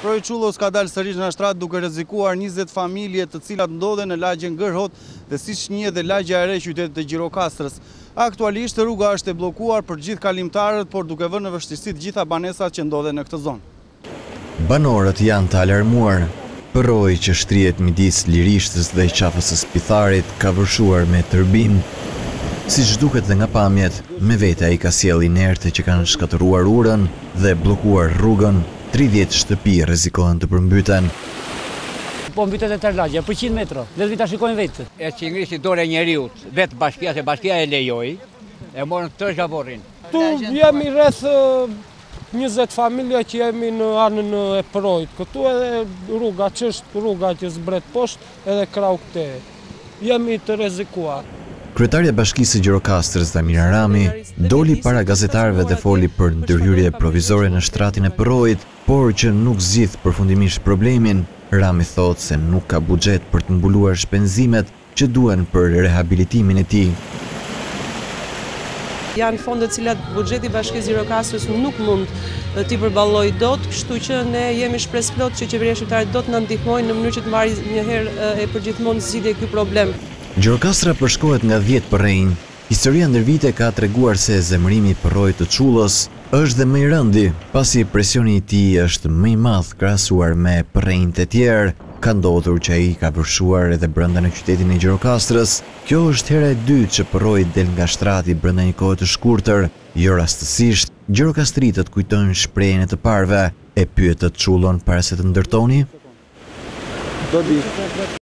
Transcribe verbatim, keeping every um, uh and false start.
Projekt Çullos ka dalë sërish në shtrat duke rrezikuar njëzet familje të cilat ndodhen në lagjen Gërhot dhe siç njihet dhe lagja e re e qytetit të Gjirokastrës. Aktualisht rruga është e bllokuar për gjithë kalimtarët, por duke vënë në vështirësi të gjitha banesat që ndodhen në këtë zonë. Banorët janë të alarmuar. Përroj që shtrihet midis Lirishtës dhe qafës së Pitharit ka vërshuar me tërbim. Siç duket dhe nga pamjet, me vete ai ka sjellë inerte që kanë shkatëruar urën dhe bllokuar rrugën. tridhjetë shtëpi rrezikohen të përmbyten. Po mbytet e tërë lagja, për qind metra, le të vi ta shikojnë vetë. E që ngrisi dorë e njeriut, vetë bashkia, se bashkia e lejoi, e morën të zhavorin. Tu jemi rreth njëzet familja që jemi në anën e Përojit. Këtu edhe rruga që është rruga që zbret poshtë edhe krau këte. Jemi të rrezikuar. Kryetarja e Bashkisë së Gjirokastrës Damir Arami doli para gazetarëve dhe foli për ndërhyrje provizore në shtratin e Përojit, por që nuk zgjidh përfundimisht problemin. Rami thotë se nuk ka buxhet për të mbuluar shpenzimet që duhen për rehabilitimin e tij. Janë fonde të cilat buxheti i Bashkisë Gjirokastrës nuk mund t'i përballojë dot, kështu që ne jemi shpresë plot që qeveria shqiptare do të na ndihmojë në mënyrë që të marrë një herë e përgjithmonë zgjidhje ky problem. Gjirokastra përshkohet nga dhjetë përrejnë. Historia ndër vite ka treguar se zemërimi i Përrojit të Çullos është dhe më i rëndi, pasi presioni i tij është më i madh krahasuar me përrejnët e tjerë. Ka ndodhur që ai ka vërshuar edhe brenda në qytetin e Gjirokastrës. Kjo është hera e dytë që Përroji del nga shtrati brenda një kohe të shkurtër. Jo rastësisht, gjirokastritët kujtojnë shprehjen e të parëve, e pyetët Çullon para se të ndërtoni. Do di.